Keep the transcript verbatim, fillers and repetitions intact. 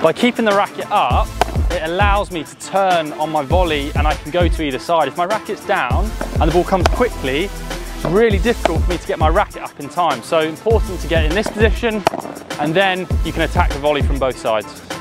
By keeping the racket up, it allows me to turn on my volley and I can go to either side. If my racket's down and the ball comes quickly, it's really difficult for me to get my racket up in time. So important to get in this position, and then you can attack the volley from both sides.